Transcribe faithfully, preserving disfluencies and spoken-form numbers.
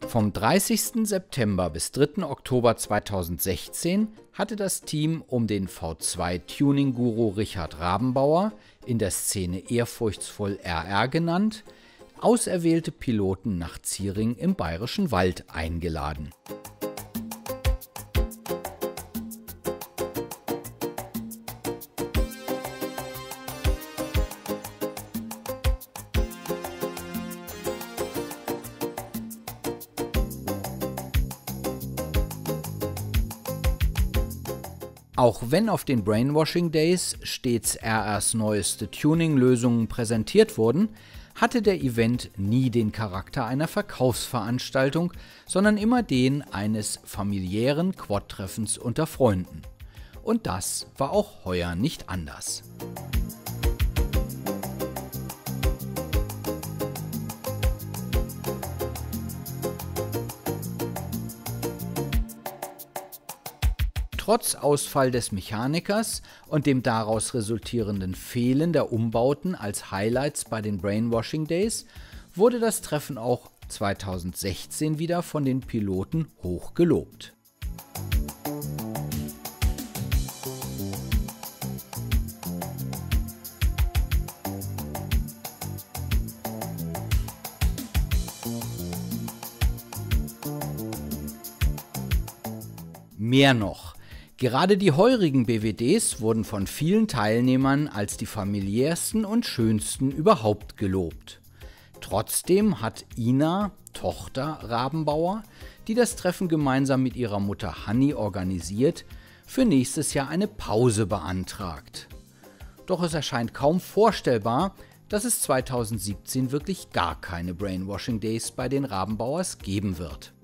Vom dreißigsten September bis dritten Oktober zweitausendsechzehn hatte das Team um den V zwei Tuning-Guru Richard Rabenbauer, in der Szene ehrfurchtsvoll R R genannt, auserwählte Piloten nach Ziering im Bayerischen Wald eingeladen. Auch wenn auf den Brainwashing Days stets R Rs neueste Tuning-Lösungen präsentiert wurden, hatte der Event nie den Charakter einer Verkaufsveranstaltung, sondern immer den eines familiären Quad-Treffens unter Freunden. Und das war auch heuer nicht anders. Trotz Ausfall des Mechanikers und dem daraus resultierenden Fehlen der Umbauten als Highlights bei den Brainwashing Days wurde das Treffen auch zweitausendsechzehn wieder von den Piloten hoch gelobt. Mehr noch. Gerade die heurigen B W Ds wurden von vielen Teilnehmern als die familiärsten und schönsten überhaupt gelobt. Trotzdem hat Ina, Tochter Rabenbauer, die das Treffen gemeinsam mit ihrer Mutter Hanni organisiert, für nächstes Jahr eine Pause beantragt. Doch es erscheint kaum vorstellbar, dass es zweitausendsiebzehn wirklich gar keine Brainwashing Days bei den Rabenbauers geben wird.